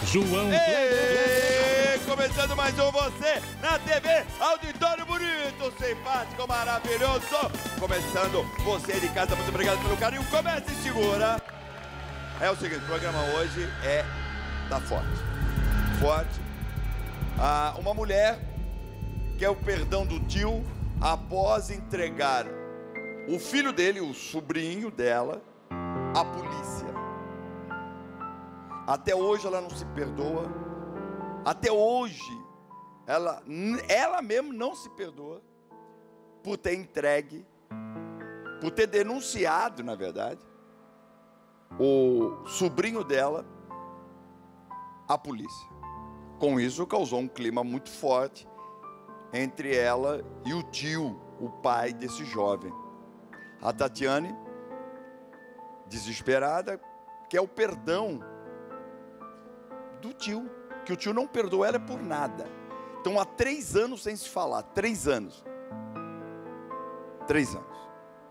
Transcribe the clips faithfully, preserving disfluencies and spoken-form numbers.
João Ei, começando mais um Você na T V, auditório bonito, simpático, maravilhoso. Começando, você de casa, muito obrigado pelo carinho. Comece e segura. É o seguinte, o programa hoje é tá forte. Forte. Ah, uma mulher quer o perdão do tio após entregar o filho dele, o sobrinho dela, à polícia. Até hoje ela não se perdoa. Até hoje ela, ela mesmo não se perdoa por ter entregue, por ter denunciado, na verdade, o sobrinho dela à polícia. Com isso causou um clima muito forte entre ela e o tio, o pai desse jovem. A Tatiane, desesperada, quer o perdão do tio, que o tio não perdoou ela por nada. Então há três anos sem se falar, três anos. Três anos.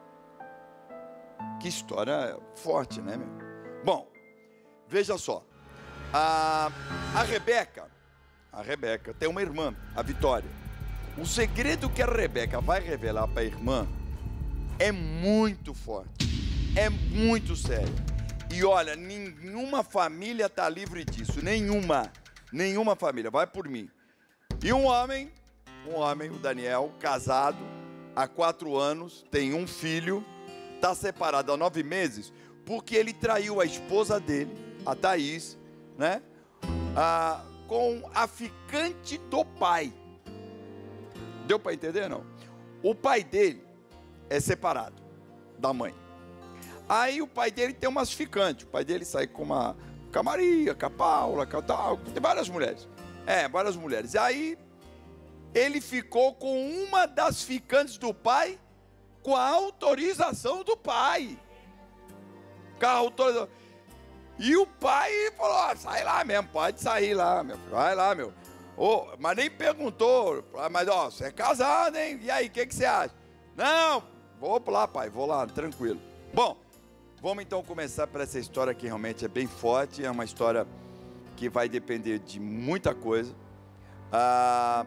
Que história forte, né, meu? Bom, veja só. A, a Rebeca, a Rebeca tem uma irmã, a Vitória. O segredo que a Rebeca vai revelar para a irmã é muito forte, é muito sério. E olha, nenhuma família está livre disso, nenhuma, nenhuma família, vai por mim. E um homem, um homem, o Daniel, casado há quatro anos, tem um filho, está separado há nove meses, porque ele traiu a esposa dele, a Thaís, né, a, com a ficante do pai. Deu para entender, não? O pai dele é separado da mãe. Aí o pai dele tem umas ficantes. O pai dele sai com uma com a Maria, com a Paula, com a tal, tem várias mulheres. É, várias mulheres. Aí ele ficou com uma das ficantes do pai com a autorização do pai. Com a autorização. E o pai falou, ah, sai lá mesmo, pode sair lá, meu filho, vai lá, meu. Oh, mas nem perguntou, mas ó, você é casado, hein? E aí, o que, que você acha? Não, vou lá, pai, vou lá, tranquilo. Bom, vamos então começar por essa história que realmente é bem forte, é uma história que vai depender de muita coisa. Ah,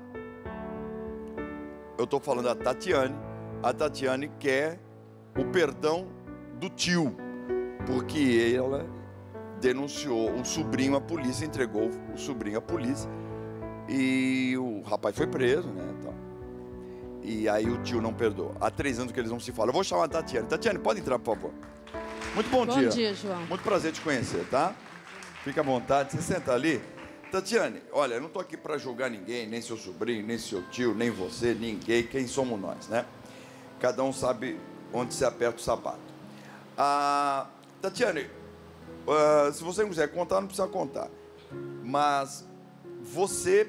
eu estou falando da Tatiane, a Tatiane quer o perdão do tio, porque ela denunciou o sobrinho à polícia, entregou o sobrinho à polícia, e o rapaz foi preso, né, então. E aí o tio não perdoa. Há três anos que eles não se falam. Eu vou chamar a Tatiane. Tatiane, pode entrar, por favor. Muito bom, bom dia. Bom dia, João. Muito prazer te conhecer, tá? Fica à vontade. Você senta ali. Tatiane, olha, eu não tô aqui para julgar ninguém, nem seu sobrinho, nem seu tio, nem você, ninguém. Quem somos nós, né? Cada um sabe onde se aperta o sapato. Ah, Tatiane, uh, se você não quiser contar, não precisa contar. Mas você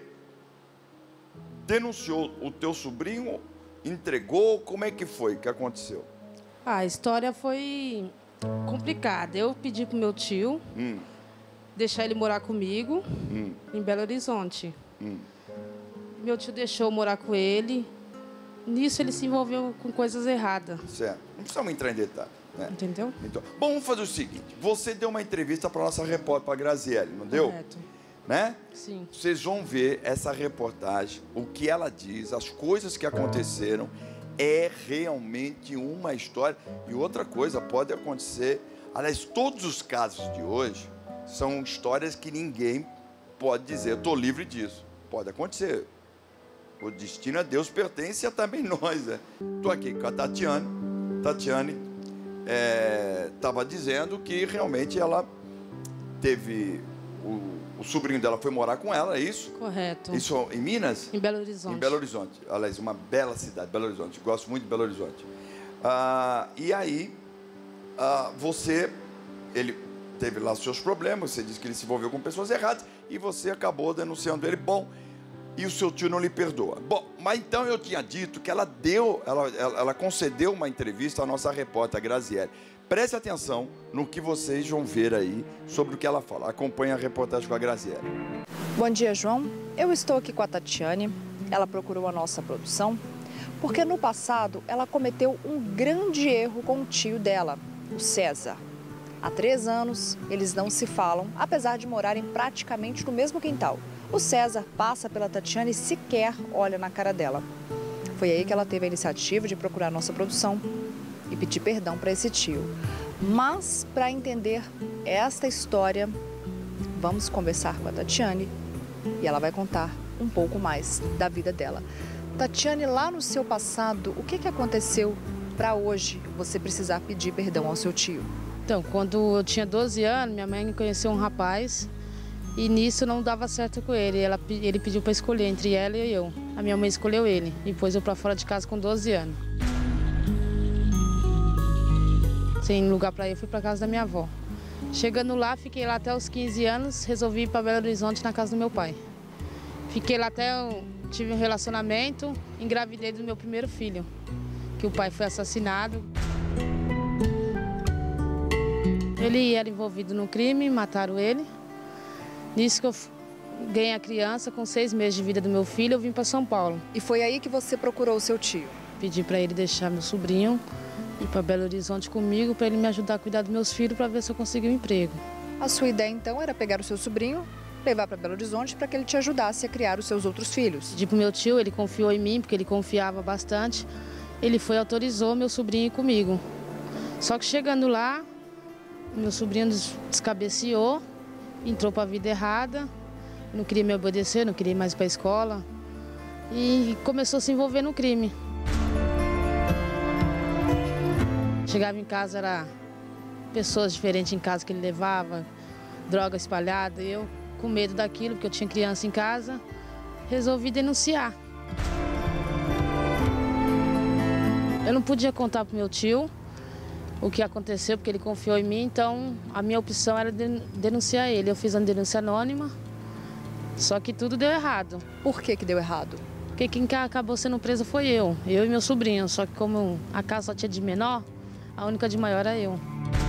denunciou o teu sobrinho, entregou, como é que foi que aconteceu? Ah, a história foi complicada. Eu pedi pro meu tio hum. deixar ele morar comigo hum. em Belo Horizonte. Hum. Meu tio deixou eu morar com ele. Nisso ele se envolveu com coisas erradas. Certo. Não precisamos entrar em detalhe, né? Entendeu? Então, bom, vamos fazer o seguinte. Você deu uma entrevista para nossa repórter, para a Graziele, não deu? Correto. Né? Sim. Vocês vão ver essa reportagem, o que ela diz, as coisas que aconteceram. É realmente uma história. E outra coisa pode acontecer. Aliás, todos os casos de hoje são histórias que ninguém pode dizer, eu estou livre disso. Pode acontecer. O destino a Deus pertence a também nós. Estou aqui com a Tatiane. Tatiane estava é, dizendo que realmente ela teve... O, o sobrinho dela foi morar com ela, é isso? Correto. Isso em Minas? Em Belo Horizonte. Em Belo Horizonte. Aliás, uma bela cidade, Belo Horizonte. Gosto muito de Belo Horizonte. Ah, e aí, ah, você, ele teve lá seus problemas, você disse que ele se envolveu com pessoas erradas, e você acabou denunciando ele. Bom, e o seu tio não lhe perdoa. Bom, mas então eu tinha dito que ela deu, ela, ela, ela concedeu uma entrevista à nossa repórter, a Graziele. Preste atenção no que vocês vão ver aí sobre o que ela fala. Acompanhe a reportagem com a Graziele. Bom dia, João. Eu estou aqui com a Tatiane. Ela procurou a nossa produção porque no passado ela cometeu um grande erro com o tio dela, o César. Há três anos, eles não se falam, apesar de morarem praticamente no mesmo quintal. O César passa pela Tatiane e sequer olha na cara dela. Foi aí que ela teve a iniciativa de procurar nossa produção e pedir perdão para esse tio. Mas, para entender esta história, vamos conversar com a Tatiane e ela vai contar um pouco mais da vida dela. Tatiane, lá no seu passado, o que, que aconteceu para hoje você precisar pedir perdão ao seu tio? Então, quando eu tinha doze anos, minha mãe conheceu um rapaz e nisso não dava certo com ele. Ela, ele pediu para escolher entre ela e eu. A minha mãe escolheu ele e pôs eu para fora de casa com doze anos. Sem lugar para ir, fui para casa da minha avó. Chegando lá, fiquei lá até os quinze anos, resolvi ir para Belo Horizonte na casa do meu pai. Fiquei lá até, eu tive um relacionamento, engravidei do meu primeiro filho, que o pai foi assassinado. Ele era envolvido no crime, mataram ele. Nisso que eu ganhei a criança, com seis meses de vida do meu filho, eu vim para São Paulo. E foi aí que você procurou o seu tio? Pedi para ele deixar meu sobrinho ir para Belo Horizonte comigo, para ele me ajudar a cuidar dos meus filhos, para ver se eu conseguia um emprego. A sua ideia, então, era pegar o seu sobrinho, levar para Belo Horizonte para que ele te ajudasse a criar os seus outros filhos? Pedi para o meu tio, ele confiou em mim, porque ele confiava bastante. Ele foi e autorizou meu sobrinho ir comigo. Só que chegando lá, meu sobrinho descabeceou, entrou para a vida errada, não queria me obedecer, não queria ir mais para a escola e começou a se envolver no crime. Chegava em casa, era pessoas diferentes em casa que ele levava, droga espalhada. Eu, com medo daquilo, porque eu tinha criança em casa, resolvi denunciar. Eu não podia contar para o meu tio o que aconteceu, porque ele confiou em mim, então a minha opção era denunciar ele. Eu fiz uma denúncia anônima, só que tudo deu errado. Por que que deu errado? Porque quem acabou sendo preso foi eu, eu e meu sobrinho. Só que como a casa só tinha de menor, a única de maior era eu.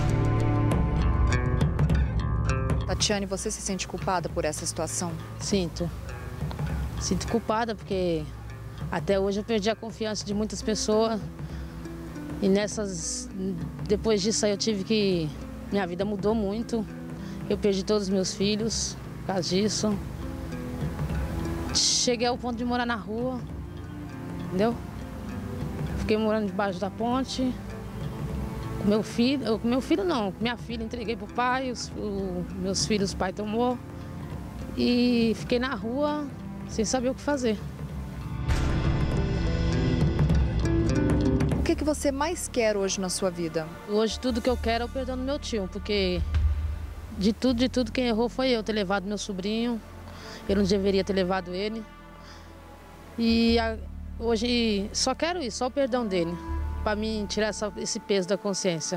Tatiane, você se sente culpada por essa situação? Sinto. Sinto culpada porque até hoje eu perdi a confiança de muitas pessoas. E nessas, depois disso aí eu tive que, minha vida mudou muito. Eu perdi todos os meus filhos por causa disso. Cheguei ao ponto de morar na rua, entendeu? Fiquei morando debaixo da ponte. Com meu filho, com meu filho não, com minha filha entreguei pro pai, os, o, meus filhos o pai tomou. E fiquei na rua sem saber o que fazer. O que que você mais quer hoje na sua vida? Hoje tudo que eu quero é o perdão do meu tio, porque de tudo, de tudo quem errou foi eu, ter levado meu sobrinho. Eu não deveria ter levado ele. E a, hoje só quero isso, só o perdão dele, para mim tirar essa, esse peso da consciência.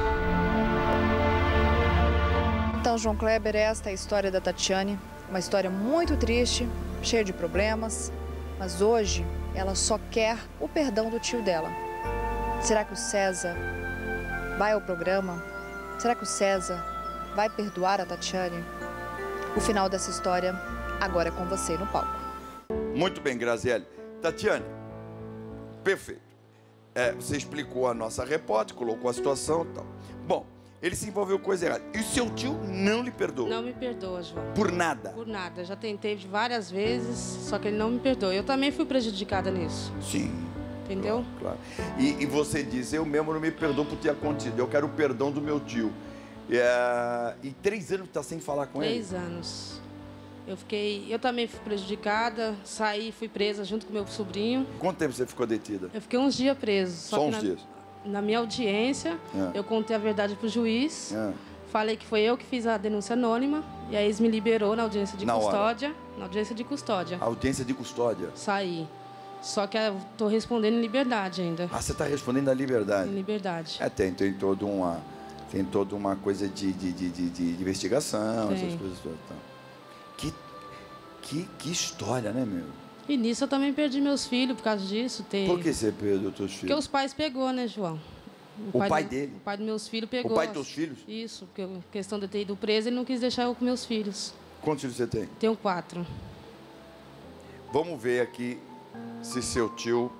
Então, João Kleber, esta é a história da Tatiane. Uma história muito triste, cheia de problemas, mas hoje ela só quer o perdão do tio dela. Será que o César vai ao programa? Será que o César vai perdoar a Tatiane? O final dessa história agora é com você no palco. Muito bem, Graziele. Tatiane, perfeito. É, você explicou a nossa repórter, colocou a situação e tal. Bom, ele se envolveu com coisa errada. E o seu tio não lhe perdoou? Não me perdoa, João. Por nada? Por nada. Já tentei várias vezes, só que ele não me perdoa. Eu também fui prejudicada nisso. Sim. Entendeu? Claro. claro. E, e você diz, eu mesmo não me perdoo por ter acontecido. Eu quero o perdão do meu tio. É, e três anos está sem falar com três ele? Três anos. Eu fiquei, eu também fui prejudicada, saí, fui presa junto com meu sobrinho. Quanto tempo você ficou detida? Eu fiquei uns dias presa. Só, só uns na, dias? Na minha audiência, é. eu contei a verdade pro juiz. É. Falei que foi eu que fiz a denúncia anônima. E aí eles me liberou na audiência de na custódia. Hora. Na audiência de custódia. Audiência de custódia? Saí. Só que eu tô respondendo em liberdade ainda. Ah, você está respondendo na liberdade? Em liberdade. É, tem, tem toda uma, tem toda uma coisa de, de, de, de, de investigação, tem. Essas coisas todas. Que, que, que história, né, meu? E nisso eu também perdi meus filhos por causa disso. Tem... Por que você perdeu seus filhos? Porque os pais pegou, né, João? O, o pai, pai do, dele? O pai dos meus filhos pegou. O pai dos teus filhos? Isso, porque a questão de ter ido preso, ele não quis deixar eu com meus filhos. Quantos filhos você tem? Tenho quatro. Vamos ver aqui se seu tio,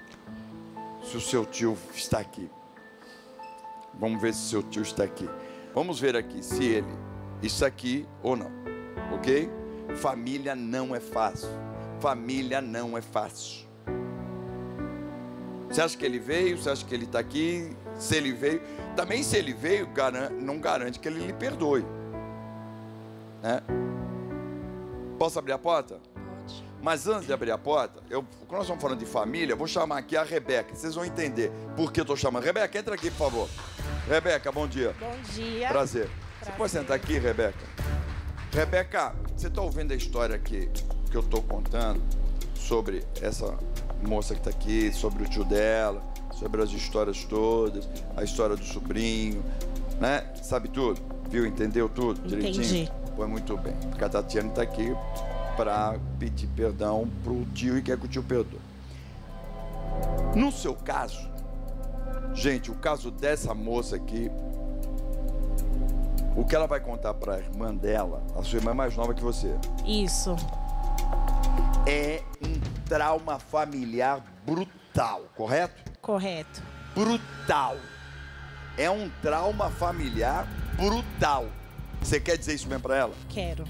se o seu tio está aqui. Vamos ver se seu tio está aqui. Vamos ver aqui se ele, isso aqui ou não, ok? Família não é fácil. Família não é fácil. Você acha que ele veio? Você acha que ele está aqui? Se ele veio, também se ele veio, não garante que ele lhe perdoe. Né? Posso abrir a porta? Pode. Mas antes de abrir a porta, eu, quando nós estamos falando de família, eu vou chamar aqui a Rebeca. Vocês vão entender por que eu estou chamando. Rebeca, entra aqui, por favor. Rebeca, bom dia. Bom dia. Prazer. Prazer. Você pode sentar aqui, Rebeca? Rebeca, você está ouvindo a história aqui que eu estou contando sobre essa moça que está aqui, sobre o tio dela, sobre as histórias todas, a história do sobrinho, né? Sabe tudo? Viu? Entendeu tudo? Entendi. Direitinho? Foi muito bem. Porque a Tatiana está aqui para pedir perdão para o tio e quer que o tio perdoe. No seu caso, gente, o caso dessa moça aqui, o que ela vai contar para a irmã dela, a sua irmã é mais nova que você, Isso. é um trauma familiar brutal, correto? Correto. Brutal. É um trauma familiar brutal. Você quer dizer isso mesmo para ela? Quero.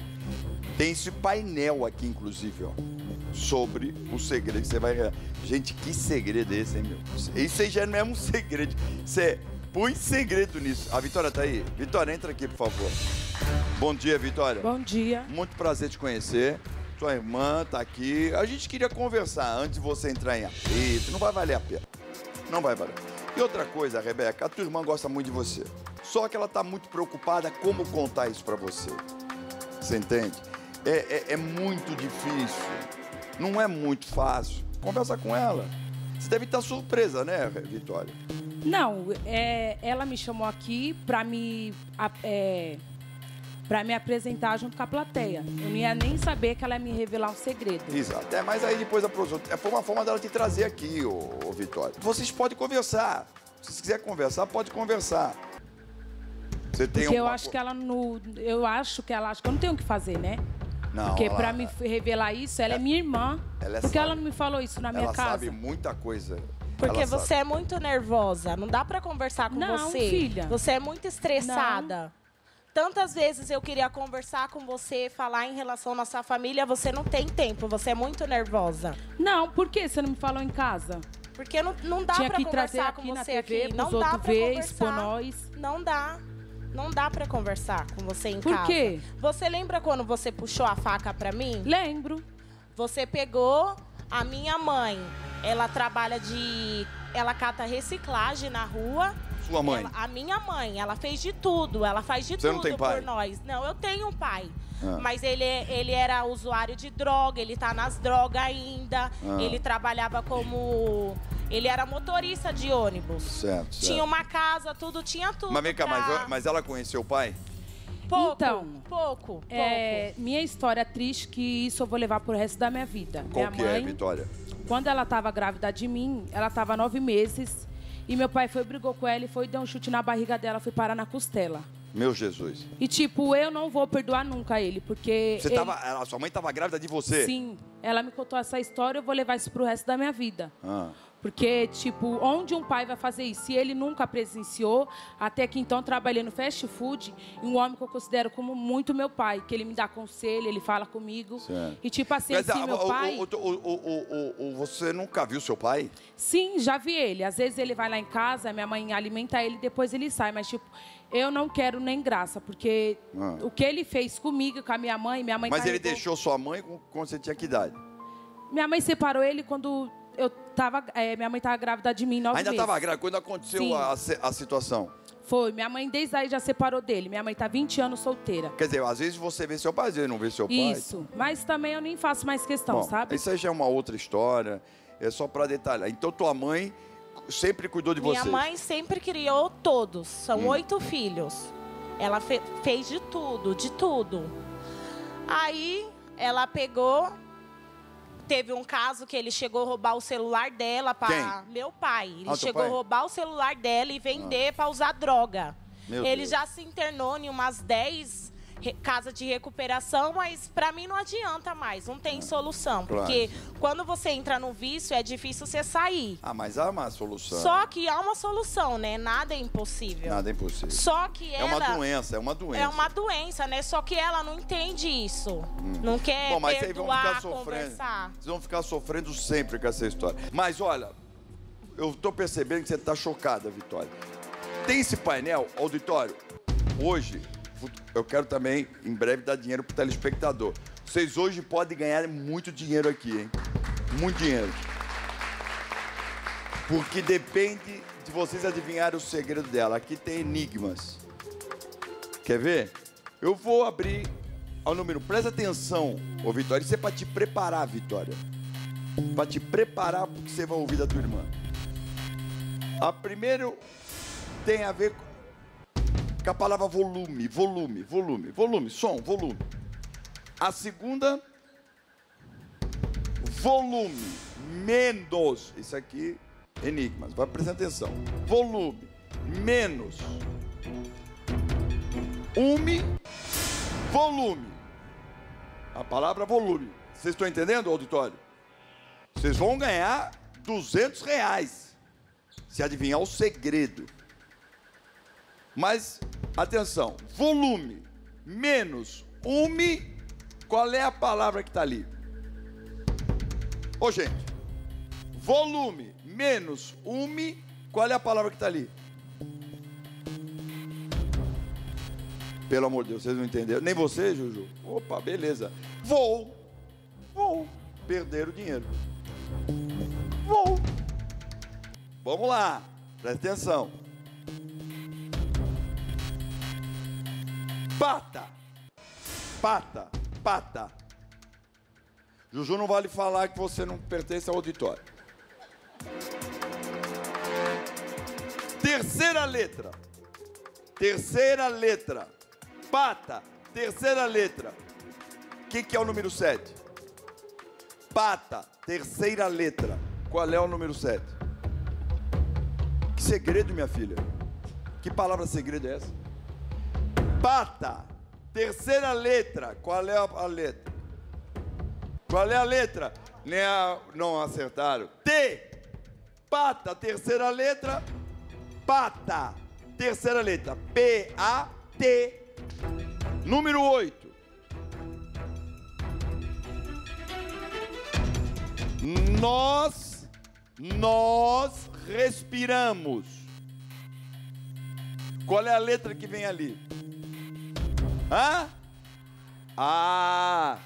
Tem esse painel aqui, inclusive, ó, sobre o segredo que você vai... Gente, que segredo é esse, hein, meu? Isso aí já não é um segredo. Você põe segredo nisso. A Vitória tá aí? Vitória, entra aqui, por favor. Bom dia, Vitória. Bom dia. Muito prazer te conhecer. Sua irmã tá aqui. A gente queria conversar antes de você entrar em aperto. Não vai valer a pena. Não vai valer. E outra coisa, Rebeca, a tua irmã gosta muito de você. Só que ela tá muito preocupada como contar isso pra você. Você entende? É, é, é muito difícil. Não é muito fácil. Conversa com ela. Você deve estar surpresa, né, Vitória? Não, é, ela me chamou aqui para me, é, para me apresentar junto com a plateia. Eu não ia nem saber que ela ia me revelar um segredo. Exato. É, mas aí depois a professora... Foi uma forma dela te trazer aqui, ô, ô Vitória. Vocês podem conversar. Se você quiser conversar, pode conversar. Você tem Porque eu uma... acho que ela não... Eu acho que ela acha que eu não tenho o que fazer, né? Não, Porque ela... para me revelar isso, ela é minha irmã. Ela é Por que sabe. ela não me falou isso na minha ela casa? Ela sabe muita coisa. Porque ela você sabe. é muito nervosa. Não dá pra conversar com Não, você. filha. Você é muito estressada. Não. Tantas vezes eu queria conversar com você, falar em relação à nossa família, você não tem tempo, você é muito nervosa. Não, por que você não me falou em casa? Porque não, não dá Tinha pra que trazer conversar aqui com na você T V, aqui. pros Não dá outros pra ver, conversar. expor nós. Não dá. Não dá pra conversar com você em Por casa. quê? Você lembra quando você puxou a faca pra mim? Lembro. Você pegou a minha mãe. Ela trabalha de... Ela cata reciclagem na rua. Sua mãe? Ela- a minha mãe. Ela fez de tudo. Ela faz de Você tudo não tem pai? por nós. Não, eu tenho um pai. Ah. Mas ele, ele era usuário de droga. Ele tá nas drogas ainda. Ah. Ele trabalhava como... Ele era motorista de ônibus. Certo, certo. Tinha uma casa, tudo, tinha tudo. Mas vem cá, pra- mas, mas ela conheceu o pai? Pouco, Então, pouco, pouco. É, minha história é triste, que isso eu vou levar pro resto da minha vida. Qual minha que mãe, é, Vitória? quando ela estava grávida de mim, ela estava nove meses. E meu pai foi, brigou com ela e foi, deu um chute na barriga dela, foi parar na costela. Meu Jesus. E tipo, eu não vou perdoar nunca ele, porque... Você ele- tava, a sua mãe estava grávida de você? Sim, ela me contou essa história, eu vou levar isso pro resto da minha vida. Ah. Porque, tipo, onde um pai vai fazer isso? Se ele nunca presenciou, até que então trabalhei no fast food, e um homem que eu considero como muito meu pai, que ele me dá conselho, ele fala comigo. Certo. E tipo assim, Mas, assim, ah, meu o- pai... o- o- o- o- o- você nunca viu seu pai? Sim, já vi ele. Às vezes ele vai lá em casa, minha mãe alimenta ele, depois ele sai. Mas, tipo, eu não quero nem graça, porque Ah. o que ele fez comigo, com a minha mãe, minha mãe Mas ele carregou- deixou sua mãe com- quando você tinha que idade? Minha mãe separou ele quando eu tava... é, minha mãe estava grávida de mim, nove Ainda meses. estava grávida quando aconteceu Sim. a, a situação. Foi. Minha mãe desde aí já separou dele. Minha mãe tá vinte anos solteira. Quer dizer, às vezes você vê seu pai, às vezes não vê seu pai. Isso. Mas também eu nem faço mais questão, Bom, sabe? isso aí já é uma outra história, é só para detalhar. Então tua mãe sempre cuidou de Minha você? mãe sempre criou todos. São Hum. oito filhos. Ela fe- fez de tudo, de tudo. Aí ela pegou. Teve um caso que ele chegou a roubar o celular dela para meu pai. Ele Ah, teu chegou pai? a roubar o celular dela e vender para usar droga. Meu Ele Deus. já se internou em umas dez casa de recuperação, mas para mim não adianta mais, não tem solução. Claro. Porque quando você entra no vício, é difícil você sair. Ah, mas há uma solução. Só que há uma solução, né? Nada é impossível. Nada é impossível. Só que ela... É uma doença, é uma doença. É uma doença, né? Só que ela não entende isso. Hum. Não quer Bom, mas perdoar, vocês vão ficar sofrendo. conversar. Vocês vão ficar sofrendo sempre com essa história. Mas, olha, eu tô percebendo que você tá chocada, Vitória. Tem esse painel, auditório, hoje, eu quero também, em breve, dar dinheiro pro telespectador. Vocês hoje podem ganhar muito dinheiro aqui, hein? Muito dinheiro. Porque depende de vocês adivinharem o segredo dela. Aqui tem enigmas. Quer ver? Eu vou abrir ao número. Presta atenção, ô Vitória. Isso é para te preparar, Vitória. Para te preparar porque você vai ouvir da tua irmã. A primeiro tem a ver com a palavra volume, volume, volume, volume, som, volume. A segunda, volume, menos. Isso aqui, enigmas. Vai prestar atenção. Volume, menos. Ume, volume. A palavra volume. Vocês estão entendendo, auditório? Vocês vão ganhar duzentos reais se adivinhar o segredo. Mas, atenção, volume menos ume, qual é a palavra que está ali? Ô, gente, volume menos ume, qual é a palavra que está ali? Pelo amor de Deus, vocês não entenderam? Nem você, Juju? Opa, beleza. Vou, vou perder o dinheiro. Vou. Vamos lá, presta atenção. Pata, pata, pata. Juju não vale falar que você não pertence ao auditório. Terceira letra. Terceira letra. Pata, terceira letra. O que, que é o número sete? Pata, terceira letra. Qual é o número sete? Que segredo, minha filha? Que palavra segredo é essa? Pata, terceira letra. Qual é a letra? Qual é a letra? Nem a... Não acertaram. T. Pata, terceira letra. Pata, terceira letra. P A T. Número oito. Nós, nós respiramos. Qual é a letra que vem ali? Hã? Ah.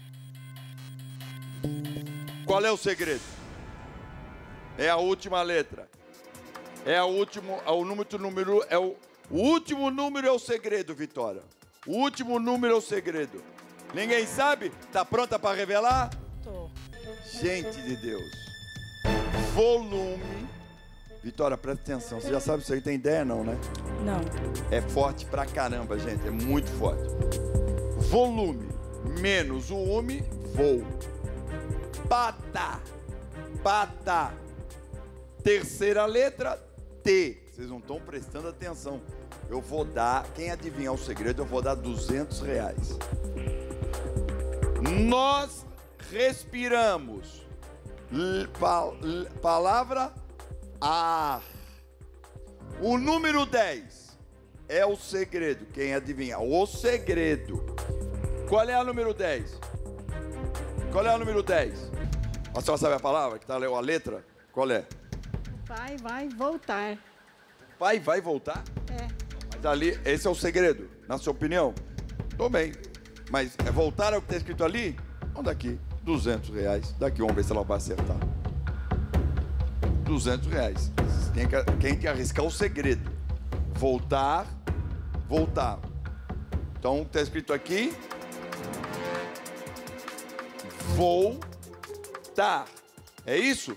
Qual é o segredo? É a última letra. É a último, é o número, número é o, o último número é o segredo, Vitória. O último número é o segredo. Ninguém sabe? Tá pronta para revelar? Tô. Gente de Deus. Volume. Vitória, presta atenção. Você já sabe isso aí? Tem ideia não, né? Não. É forte pra caramba, gente. É muito forte. Volume menos o ume, voo. Pata. Pata. Terceira letra, T. Vocês não estão prestando atenção. Eu vou dar, quem adivinhar o segredo, eu vou dar duzentos reais. Nós respiramos. L, pa, l, palavra ar. O número dez é o segredo. Quem adivinha? O segredo. Qual é o número dez? Qual é o número dez? A senhora sabe a palavra? Que está a letra? Qual é? Pai vai voltar. Pai vai voltar? É. Mas ali, esse é o segredo, na sua opinião? Tô bem. Mas é voltar ao que está escrito ali? Vamos daqui, duzentos reais. Daqui, vamos ver se ela vai acertar. duzentos reais. Quem quer, quem quer arriscar o segredo? Voltar, voltar. Então, está escrito aqui. Voltar. É isso?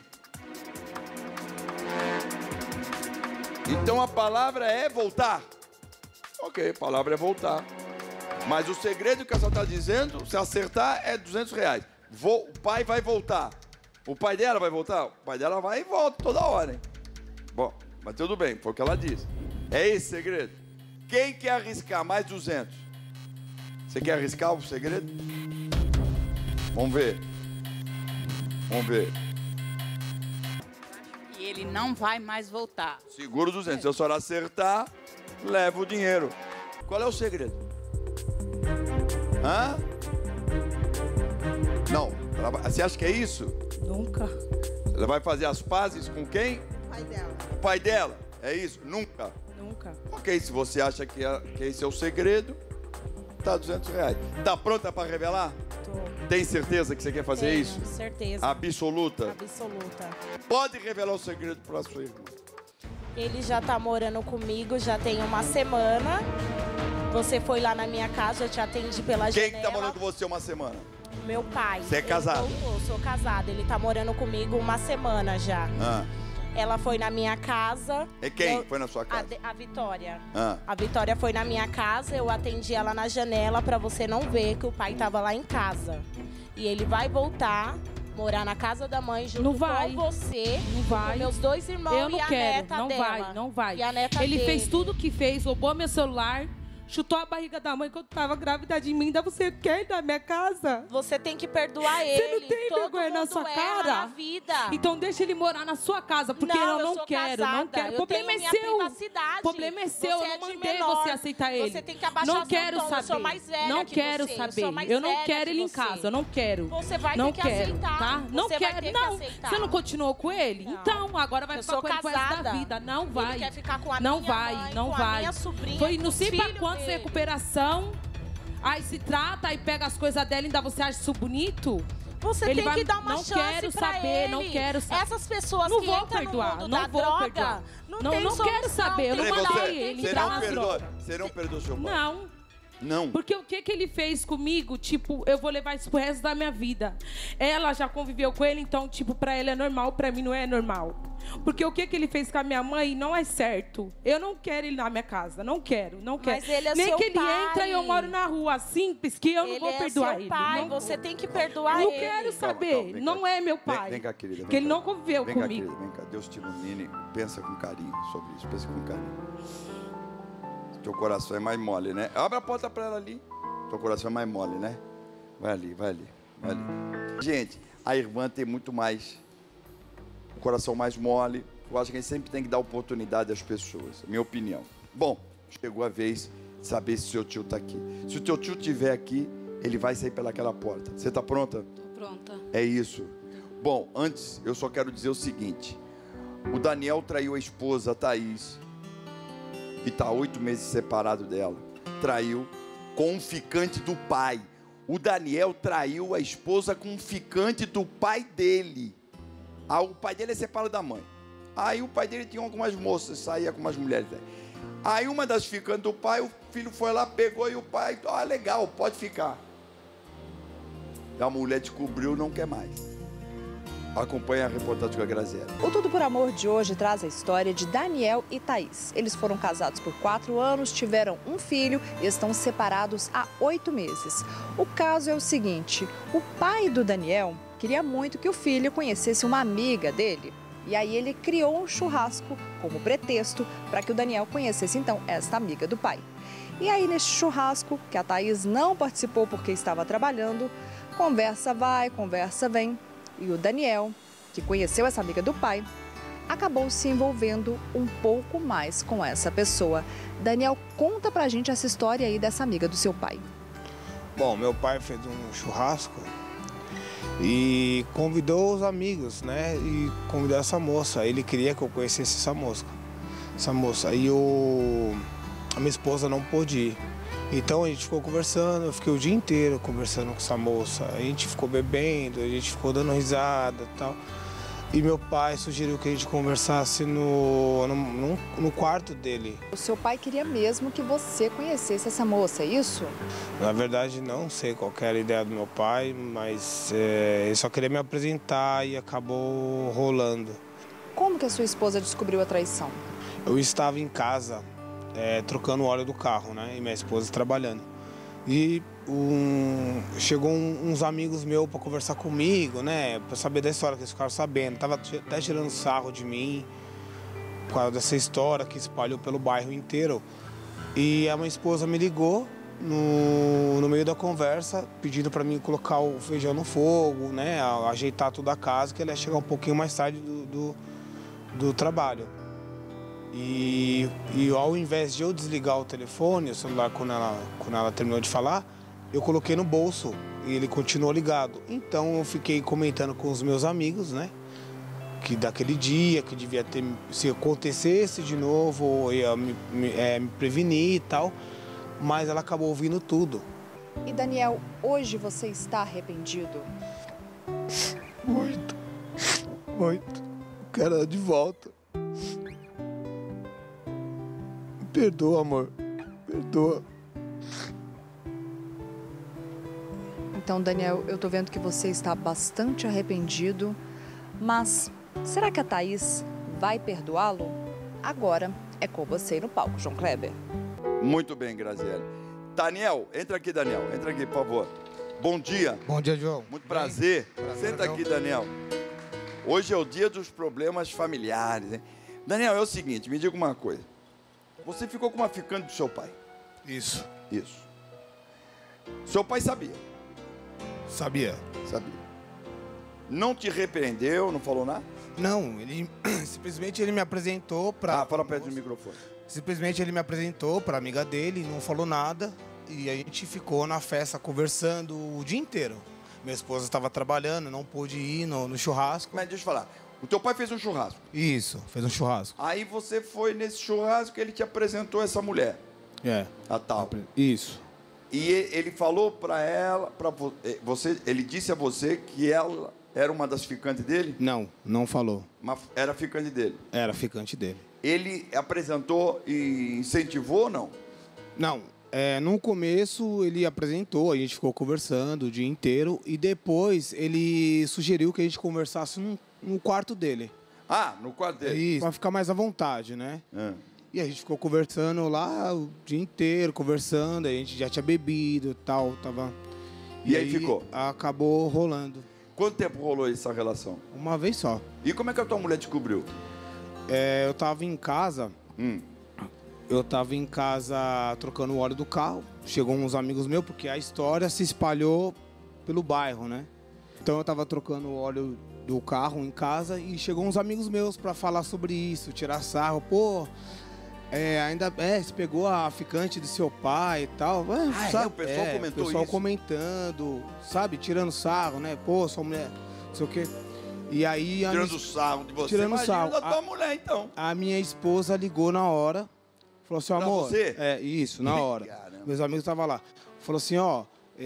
Então a palavra é voltar. Ok, a palavra é voltar. Mas o segredo que a senhora está dizendo, se acertar, é duzentos reais. Vou, o pai vai voltar. O pai dela vai voltar? O pai dela vai e volta toda hora, hein? Bom, mas tudo bem, foi o que ela disse. É esse o segredo. Quem quer arriscar mais duzentos? Você quer arriscar o segredo? Vamos ver. Vamos ver. E ele não vai mais voltar. Seguro duzentos. Se a senhora acertar, leva o dinheiro. Qual é o segredo? Hã? Não. Ela vai- Você acha que é isso? Nunca. Ela vai fazer as pazes com quem? O pai dela. O pai dela. É isso? Nunca. Nunca. Ok, se você acha que, é- que esse é o segredo, tá duzentos reais. Tá pronta para revelar? Tô. Tem certeza que você quer fazer Tenho isso? certeza. Absoluta? Absoluta. Pode revelar o segredo para sua irmã. Ele já tá morando comigo, já tem uma semana. Você foi lá na minha casa, eu te atendi pela Quem janela. que tá morando com você uma semana? Meu pai. Você é Ele casada? voltou, sou casada. Ele tá morando comigo uma semana já. Ah. Ela foi na minha casa. E quem eu- foi na sua A, casa? de- a Vitória. Ah. A Vitória foi na minha casa, eu atendi ela na janela pra você não ver que o pai tava lá em casa. E ele vai voltar, morar na casa da mãe junto Não vai. com você, Não vai. com meus dois irmãos Eu não e a quero, neta não dela. vai, não vai. E a neta Ele dele. fez tudo o que fez, roubou meu celular, chutou a barriga da mãe quando tava grávida de mim. Ainda você quer ir na minha casa? Você tem que perdoar ele. Você não tem Todo vergonha na mundo sua erra cara? na vida. Então deixa ele morar na sua casa, porque Não, eu eu não sou quero, casada, não quero. eu O problema tenho é minha seu. privacidade. O problema é seu, Você eu é não de mandei menor. você aceitar ele. Você tem que abaixar Não seu quero tom, saber. eu sou mais velha não que quero você, eu saber. sou mais Eu não velha quero que ele em você. casa, eu não quero. Você vai não ter que quero, aceitar. tá? Não Você vai quero, ter que não. aceitar. Você não continuou com ele? Não. Então, agora vai Eu ficar sou com ele pro resto da casada. vida. Não Ele vai. quer ficar com a não minha vai, mãe, não com a vai. minha sobrinha, Foi com não os sei pra filhos quantos dele. recuperação. Aí se trata, aí pega as coisas dela e ainda você acha isso bonito? Você Ele tem vai- que dar uma não chance quero pra saber, ele. não quero saber. Essas pessoas Não que vou entram perdoar, no mundo não da vou droga, perdoar. não, Não, tem não solução, quero saber, eu tem não que Peraí, dar- mandei você, ele você entrar não nas perdoa, drogas. você não perdoa seu pai? Não. Não. Porque o que, que ele fez comigo, tipo, eu vou levar isso pro resto da minha vida. Ela já conviveu com ele, então, tipo, pra ela é normal, pra mim não é normal. Porque o que, que ele fez com a minha mãe não é certo. Eu não quero ele na minha casa, não quero, não quero. Mas ele é Nem seu que ele pai. entra e eu moro na rua, simples, que eu não Ele vou é perdoar seu ele. pai, não você vou. tem que perdoar Não ele. quero Calma, saber, calma, vem não cá. é meu Vem- pai. Vem cá, querida. Porque ele não conviveu vem comigo. Cá, querida, vem cá. Deus te ilumine. Pensa com carinho sobre isso. Pensa com carinho. Teu coração é mais mole, né? Abre a porta pra ela ali. Teu coração é mais mole, né? Vai ali, vai ali, vai ali. Gente, a irmã tem muito mais... O coração mais mole. Eu acho que a gente sempre tem que dar oportunidade às pessoas. Minha opinião. Bom, chegou a vez de saber se o seu tio está aqui. Se o teu tio estiver aqui, ele vai sair pelaquela porta. Você está pronta? Tô pronta. É isso. Bom, antes eu só quero dizer o seguinte. O Daniel traiu a esposa, a Thaís. E está oito meses separado dela. Traiu com um ficante do pai. O Daniel traiu a esposa com um ficante do pai dele. Ah, o pai dele é separado da mãe. Aí o pai dele tinha algumas moças, saía com umas mulheres. Aí uma das ficantes do pai, o filho foi lá, pegou e o pai, ah, legal, pode ficar. E a mulher descobriu, não quer mais. Acompanhe a reportagem com a Graziella. O Tudo por Amor de hoje traz a história de Daniel e Thaís. Eles foram casados por quatro anos, tiveram um filho e estão separados há oito meses. O caso é o seguinte, o pai do Daniel queria muito que o filho conhecesse uma amiga dele. E aí ele criou um churrasco como pretexto para que o Daniel conhecesse então esta amiga do pai. E aí neste churrasco, que a Thaís não participou porque estava trabalhando, conversa vai, conversa vem. E o Daniel, que conheceu essa amiga do pai, acabou se envolvendo um pouco mais com essa pessoa. Daniel, conta pra gente essa história aí dessa amiga do seu pai. Bom, meu pai fez um churrasco e convidou os amigos, né? E convidou essa moça. Ele queria que eu conhecesse essa moça. Essa moça. E o... a minha esposa não pôde ir. Então a gente ficou conversando, eu fiquei o dia inteiro conversando com essa moça. A gente ficou bebendo, a gente ficou dando risada e tal. E meu pai sugeriu que a gente conversasse no, no, no quarto dele. O seu pai queria mesmo que você conhecesse essa moça, é isso? Na verdade, não sei qual era a ideia do meu pai, mas é, ele só queria me apresentar e acabou rolando. Como que a sua esposa descobriu a traição? Eu estava em casa, é, trocando o óleo do carro, né? E minha esposa trabalhando. E um, chegou um, uns amigos meus para conversar comigo, né? Para saber da história, que eles ficaram sabendo. Tava até tirando sarro de mim por causa dessa história que espalhou pelo bairro inteiro. E a minha esposa me ligou no, no meio da conversa, pedindo para mim colocar o feijão no fogo, né? Ajeitar tudo a casa, que ele ia chegar um pouquinho mais tarde do, do, do trabalho. E, e ao invés de eu desligar o telefone, o celular, quando ela, quando ela terminou de falar, eu coloquei no bolso e ele continuou ligado. Então eu fiquei comentando com os meus amigos, né? Que daquele dia, que devia ter, se acontecesse de novo, eu ia me, me, é, me prevenir e tal. Mas ela acabou ouvindo tudo. E Daniel, hoje você está arrependido? Muito, muito. Quero ela de volta. Me perdoa, amor. Perdoa. Então, Daniel, eu tô vendo que você está bastante arrependido, mas será que a Thaís vai perdoá-lo? Agora é com você no palco, João Kleber. Muito bem, Graziele. Daniel, entra aqui, Daniel. Entra aqui, por favor. Bom dia. Bom dia, João. Muito prazer. prazer Senta aqui, Daniel. Hoje é o dia dos problemas familiares, hein? Daniel, é o seguinte, me diga uma coisa. Você ficou com uma ficante do seu pai? Isso. Isso. Seu pai sabia? Sabia. Sabia. Não te repreendeu, não falou nada? Não, ele simplesmente ele me apresentou para... Ah, fala perto do microfone. Simplesmente ele me apresentou para amiga dele, não falou nada. E a gente ficou na festa conversando o dia inteiro. Minha esposa estava trabalhando, não pôde ir no, no churrasco. Mas deixa eu falar, o teu pai fez um churrasco? Isso, fez um churrasco. Aí você foi nesse churrasco que ele te apresentou essa mulher? É. A tal? Isso. E ele falou para ela, para você, ele disse a você que ela era uma das ficantes dele? Não, não falou. Mas era ficante dele? Era ficante dele. Ele apresentou e incentivou ou não? Não. É, no começo ele apresentou, a gente ficou conversando o dia inteiro e depois ele sugeriu que a gente conversasse no, no quarto dele. Ah, no quarto dele? Isso, pra ficar mais à vontade, né? É. E a gente ficou conversando lá o dia inteiro, conversando, a gente já tinha bebido e tal, tava... E, e aí, aí ficou? Acabou rolando. Quanto tempo rolou essa relação? Uma vez só. E como é que a tua mulher descobriu? É, eu tava em casa, hum. eu tava em casa trocando o óleo do carro, chegou uns amigos meus, porque a história se espalhou pelo bairro, né? Então eu tava trocando o óleo do carro em casa e chegou uns amigos meus pra falar sobre isso, tirar sarro, pô... É, ainda é, você pegou a ficante do seu pai e tal. É, ah, sabe? É, o pessoal é, comentou o pessoal isso. comentando, sabe? Tirando sarro, né? Pô, sua mulher, não sei o quê. E aí... A tirando minha... sarro de você, tirando imagina sarro. da tua a... mulher, então. A minha esposa ligou na hora, falou assim, amor... Pra você? É, isso, na hora. Caramba. Meus amigos estavam lá. Falou assim, ó,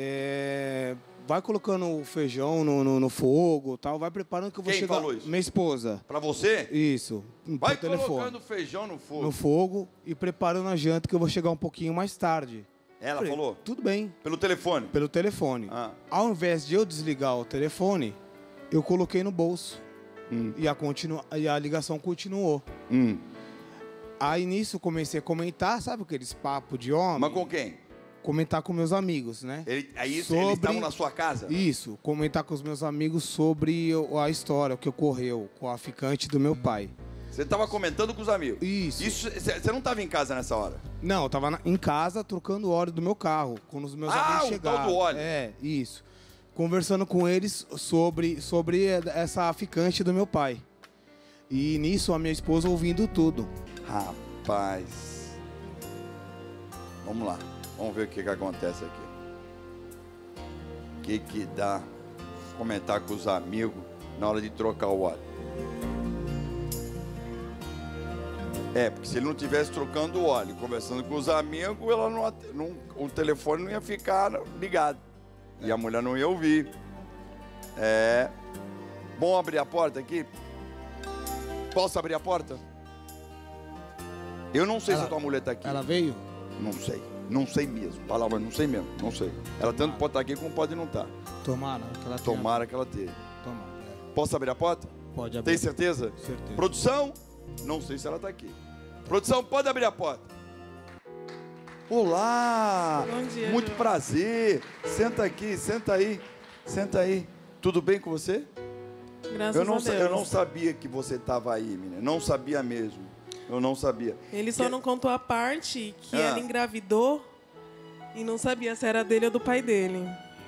é... vai colocando o feijão no, no, no fogo e tal, vai preparando que eu vou Quem chegar... falou isso? Minha esposa. Pra você? Isso. Vai por telefone. colocando feijão no fogo. No fogo e preparando a janta que eu vou chegar um pouquinho mais tarde. Ela Falei, falou? Tudo bem. Pelo telefone? Pelo telefone. Ah. Ao invés de eu desligar o telefone, eu coloquei no bolso. Hum. E, a continu... e a ligação continuou. Hum. Aí nisso comecei a comentar, sabe aqueles papos de homem? Mas com quem? Comentar com meus amigos, né? Ele, aí sobre... eles estavam na sua casa? Isso, comentar com os meus amigos sobre a história, o que ocorreu com a ficante do meu pai. Você estava comentando com os amigos? Isso. Isso. Você não estava em casa nessa hora? Não, eu estava na... em casa trocando o óleo do meu carro, quando os meus ah, amigos o chegaram. tal do óleo. É, isso. Conversando com eles sobre, sobre essa ficante do meu pai. E nisso a minha esposa ouvindo tudo. Rapaz. Vamos lá. Vamos ver o que, que acontece aqui. O que, que dá comentar com os amigos na hora de trocar o óleo? É, porque se ele não estivesse trocando o óleo, conversando com os amigos, ela não, não, o telefone não ia ficar ligado. É. E a mulher não ia ouvir. É. Bom abrir a porta aqui? Posso abrir a porta? Eu não sei ela, se a tua mulher está aqui. Ela veio? Não sei. Não sei mesmo. Palavra, não sei mesmo. Não sei. Ela tanto pode estar aqui como pode não estar. Tomara que ela tenha. Tomara que ela tenha. Tomara. É. Posso abrir a porta? Pode abrir. Tem certeza? Certeza. Produção? Não sei se ela está aqui. Produção, pode abrir a porta. Olá! Bom dia, muito João. prazer. Senta aqui, senta aí. Senta aí. Tudo bem com você? Graças eu não, a Deus. Eu não sabia que você estava aí, menina. Não sabia mesmo. Eu não sabia. Ele só que... não contou a parte que ah. ela engravidou E não sabia se era dele ou do pai dele.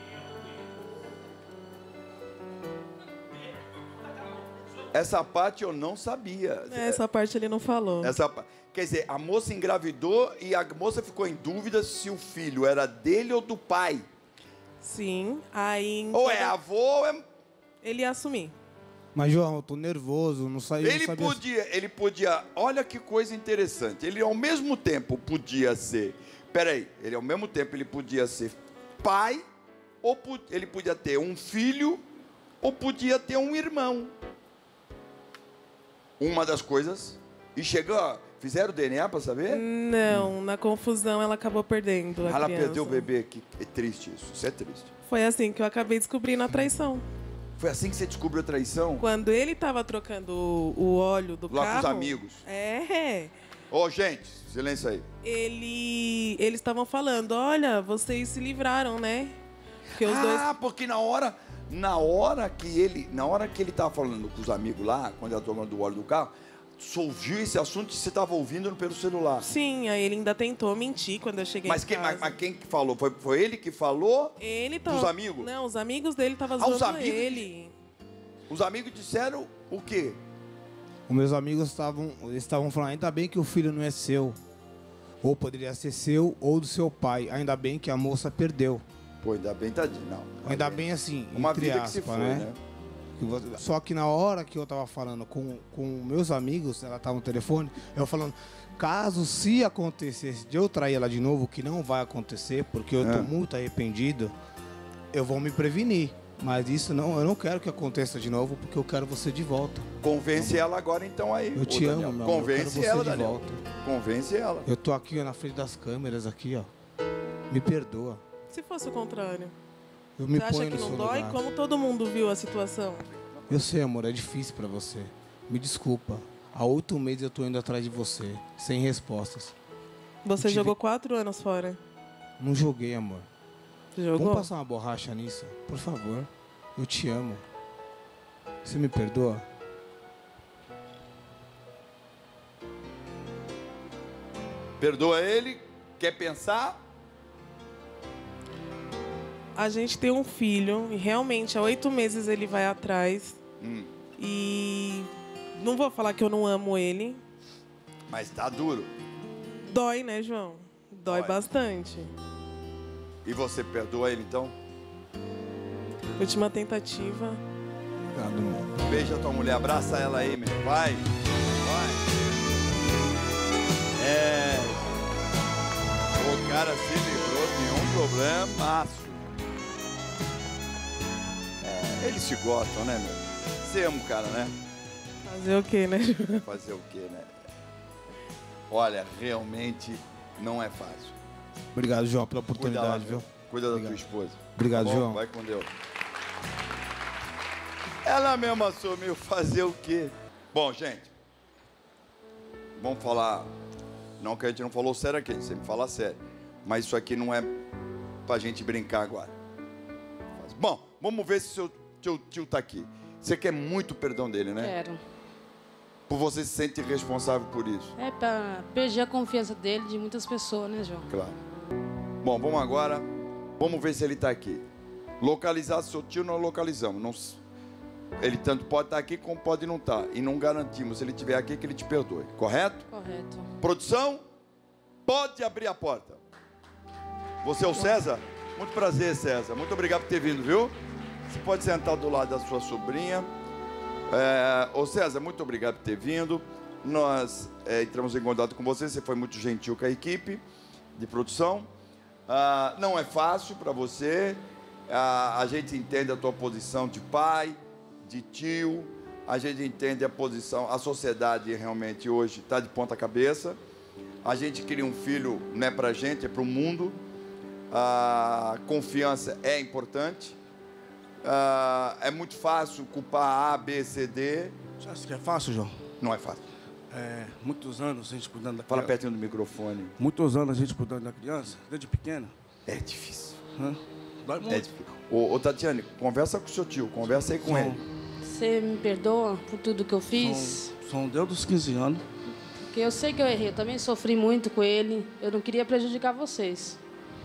Essa parte eu não sabia. Essa parte ele não falou. Essa, quer dizer, a moça engravidou e a moça ficou em dúvida se o filho era dele ou do pai. Sim, aí... Ou é avô ou é... Ele ia assumir. Mas, João, eu tô nervoso, não saí. Ele não podia, ele podia... Olha que coisa interessante. Ele, ao mesmo tempo, podia ser... Peraí, ele, ao mesmo tempo, ele podia ser pai, ou ele podia ter um filho, ou podia ter um irmão. Uma das coisas. E chegou... Fizeram o D N A para saber? Não, na confusão ela acabou perdendo a Ela criança. perdeu o bebê. Que é triste isso. Isso é triste. Foi assim que eu acabei descobrindo a traição. Foi assim que você descobriu a traição? Quando ele estava trocando o, o óleo do Lá carro... com os amigos. É. Ô, gente, silêncio aí. Ele, eles estavam falando, olha, vocês se livraram, né? Porque os ah, dois... porque na hora, na hora que ele, na hora que ele tava falando com os amigos lá, quando ela tomando do óleo do carro, surgiu esse assunto e você estava ouvindo pelo celular. Sim, aí ele ainda tentou mentir quando eu cheguei mas em quem, casa. Mas, mas quem que falou? Foi, foi ele que falou? Ele tava... Os amigos? Não, os amigos dele estavam ah, zoando os amigos ele. Os amigos disseram o quê? Os meus amigos estavam estavam falando, ainda bem que o filho não é seu. Ou poderia ser seu ou do seu pai. Ainda bem que a moça perdeu. Pô, ainda bem, tadinho, não. Ainda bem assim, uma entre vida aspas, que se foi, né? né? Só que na hora que eu tava falando com, com meus amigos, ela tava no telefone, eu falando, caso se acontecesse de eu trair ela de novo, que não vai acontecer, porque eu é. tô muito arrependido, eu vou me prevenir. Mas isso não, eu não quero que aconteça de novo, porque eu quero você de volta. Convence ela agora então aí. Eu te Daniel. amo, meu Convence amor, eu quero você ela, de Daniel. volta. Convence ela. Eu tô aqui ó, na frente das câmeras aqui, ó. Me perdoa. Se fosse o contrário. Eu me você acha ponho que no não seu dói? lugar. Como todo mundo viu a situação? Eu sei, amor, é difícil pra você. Me desculpa. Há oito meses eu tô indo atrás de você, sem respostas. Você tive... jogou quatro anos fora. Não joguei, amor. Jogou? Vamos passar uma borracha nisso? Por favor. Eu te amo. Você me perdoa? Perdoa ele? Quer pensar? A gente tem um filho e realmente há oito meses ele vai atrás. Hum. E não vou falar que eu não amo ele. Mas tá duro. Dói, né, João? Dói, Dói. bastante. E você perdoa ele então? Última tentativa. Obrigado, amor. Beija tua mulher, abraça ela aí, meu. Vai. Vai. É. O cara se livrou de um problemaço. É, eles se gostam, né, meu? Você ama o cara, né? Fazer o quê, né? Fazer o quê, né? Olha, realmente não é fácil. Obrigado, João, pela oportunidade, Cuida lá, viu? Cuida Obrigado. da tua esposa. Obrigado, Tá bom? João. Vai com Deus. Ela mesma assumiu fazer o quê? Bom, gente, vamos falar, não que a gente não falou sério aqui, a gente sempre fala sério, mas isso aqui não é pra gente brincar agora. Bom, vamos ver se seu teu tio tá aqui. Você quer muito perdão dele, né? Quero. Por você se sente responsável por isso. É pra perder a confiança dele de muitas pessoas, né, João? Claro. Bom, vamos agora, vamos ver se ele tá aqui. Localizar seu tio, nós localizamos. Não, ele tanto pode estar aqui como pode não estar. E não garantimos, se ele estiver aqui, que ele te perdoe. Correto? Correto. Produção, pode abrir a porta. Você é o César? Muito prazer, César. Muito obrigado por ter vindo, viu? Você pode sentar do lado da sua sobrinha. É, ô César, muito obrigado por ter vindo. Nós é, entramos em contato com você. Você foi muito gentil com a equipe de produção. Ah, não é fácil para você. Ah, a gente entende a tua posição de pai, de tio. A gente entende a posição. A sociedade realmente hoje está de ponta cabeça. A gente cria um filho, não é para a gente, é para o mundo. A confiança é importante. Uh, é muito fácil culpar A, B, C, D. Você acha que é fácil, João? Não é fácil. É, muitos anos a gente cuidando da criança. Fala pertinho do microfone. Muitos anos a gente cuidando da criança, desde pequena. É difícil. Hã? Dói muito. É difícil. Ô, ô, Tatiane, conversa com o seu tio, conversa aí com São, ele. Você me perdoa por tudo que eu fiz? São, são desde os quinze anos. Porque eu sei que eu errei, eu também sofri muito com ele. Eu não queria prejudicar vocês.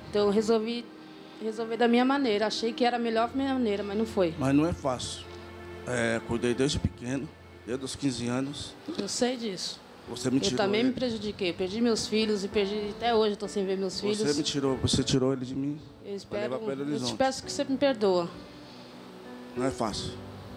Então eu resolvi resolver da minha maneira. Achei que era a melhor maneira, mas não foi. Mas não é fácil. É, cuidei desde pequeno, desde os quinze anos. Eu sei disso. Você me tirou. Eu também ele. me prejudiquei. Perdi meus filhos e perdi até hoje. Estou sem ver meus filhos. Você me tirou, você tirou ele de mim. Eu espero, pra Belo eu te Horizonte. peço que você me perdoa. Não é fácil.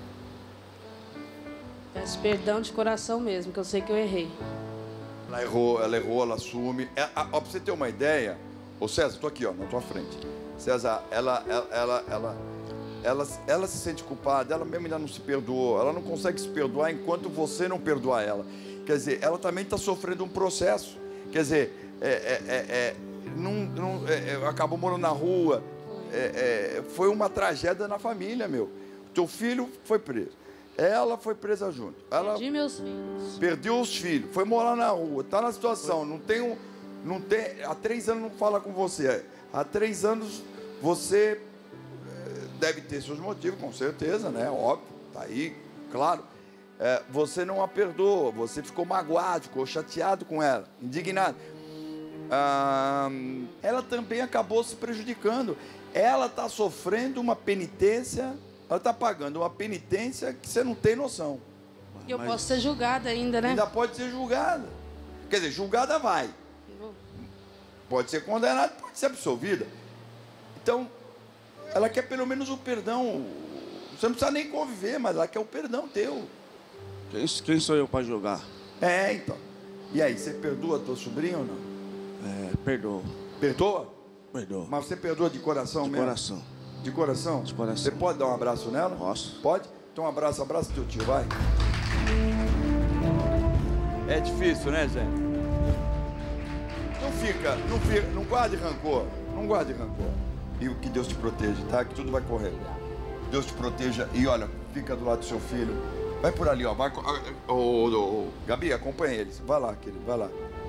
Peço perdão de coração mesmo, que eu sei que eu errei. Ela errou, ela errou, ela assume. É, a, ó, pra você ter uma ideia, ô César, tô aqui, ó, na tua frente. César, ela, ela, ela, ela, ela, ela se sente culpada, ela mesmo ainda não se perdoou, ela não consegue se perdoar enquanto você não perdoar ela. Quer dizer, ela também está sofrendo um processo. Quer dizer, é, é, é, é, não, não, é, é, acabou morando na rua. É, é, foi uma tragédia na família, meu. Teu filho foi preso. Ela foi presa junto. Ela Perdi meus filhos. Perdeu os filhos, foi morar na rua, está na situação, não tem um, não tem, há três anos não fala com você. Há três anos você deve ter seus motivos, com certeza, né? Óbvio, tá aí, claro. É, você não a perdoa, você ficou magoado, ficou chateado com ela, indignado. Ah, ela também acabou se prejudicando. Ela está sofrendo uma penitência, ela está pagando uma penitência que você não tem noção. E eu Mas posso ser julgada ainda, né? Ainda pode ser julgada. Quer dizer, julgada vai. Pode ser condenada, pode ser absolvida. Então, ela quer pelo menos o perdão. Você não precisa nem conviver, mas ela quer o perdão teu. Quem, quem sou eu para julgar? É, então. E aí, você perdoa teu sobrinho ou não? É, perdoa. Perdoa? Perdoa. Mas você perdoa de coração De mesmo? coração. De coração? De coração. Você pode dar um abraço nela? Posso. Pode? Então um abraço, abraço teu tio, vai. É difícil, né, gente? Não fica, não fica, não guarde rancor. Não guarde rancor. E que Deus te proteja, tá? Que tudo vai correr. Deus te proteja e olha, fica do lado do seu filho. Vai por ali, ó. Vai, ô, ô, ô, Gabi, acompanha eles. Vai lá, querido, vai lá.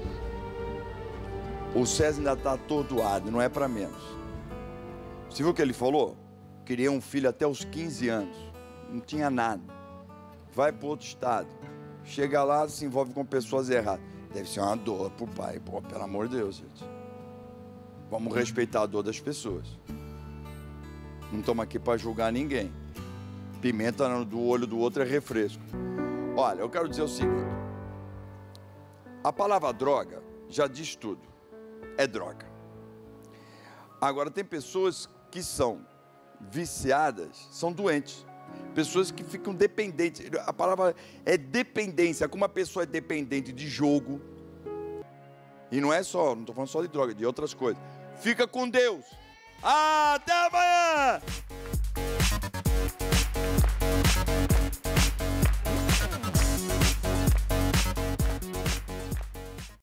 O César ainda está atordoado, não é para menos. Você viu o que ele falou? Queria um filho até os quinze anos. Não tinha nada. Vai para outro estado. Chega lá, se envolve com pessoas erradas. Deve ser uma dor pro pai. Pô, pelo amor de Deus, gente. Vamos respeitar a dor das pessoas. Não estamos aqui para julgar ninguém. Pimenta do olho do outro é refresco. Olha, eu quero dizer o seguinte. A palavra droga já diz tudo. É droga. Agora, tem pessoas que são viciadas, são doentes. Pessoas que ficam dependentes. A palavra é dependência. Como uma pessoa é dependente de jogo. E não é só, não estou falando só de droga, de outras coisas. Fica com Deus. Até amanhã!